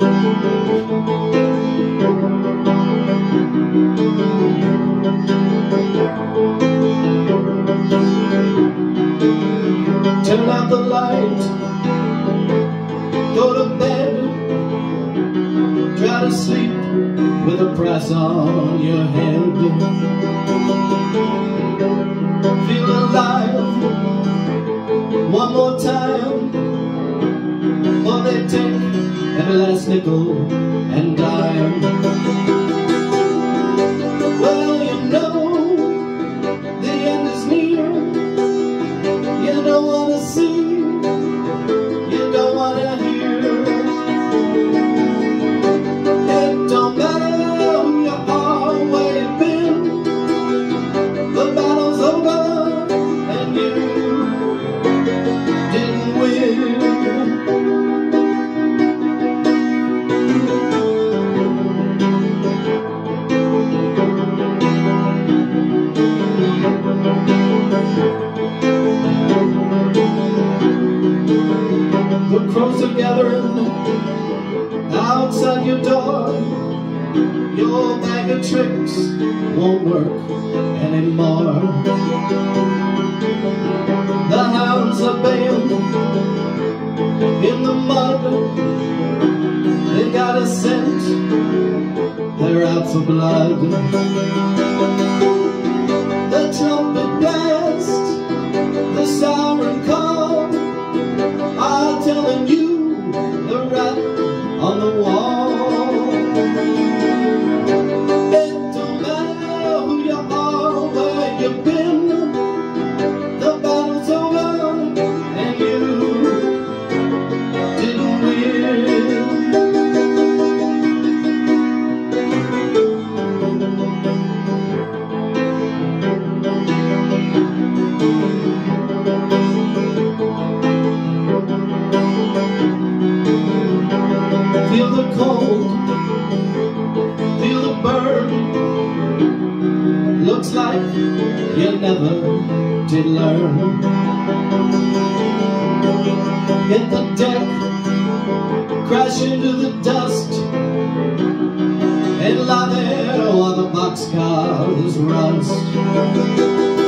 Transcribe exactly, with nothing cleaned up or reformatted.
Turn out the light, go to bed, try to sleep with a price on your head. Feel alive one more time, or they take every last nickel and dime. Well, you know the end is near. You don't want to see, you don't want to hear. It don't matter who you are, where you've been. The battle's over and you didn't win. The crows are gathering outside your door. Your bag of tricks won't work anymore. The hounds are baying in the mud. They got a scent, they're out for blood. The trumpet blast, the siren call, I'm telling you, the rat on the wall. It don't matter who you are, where you've been. The battle's over and you didn't win. Feel the cold, feel the burn. Looks like you never did learn. Hit the deck, crash into the dust, and lie there while the boxcars rust.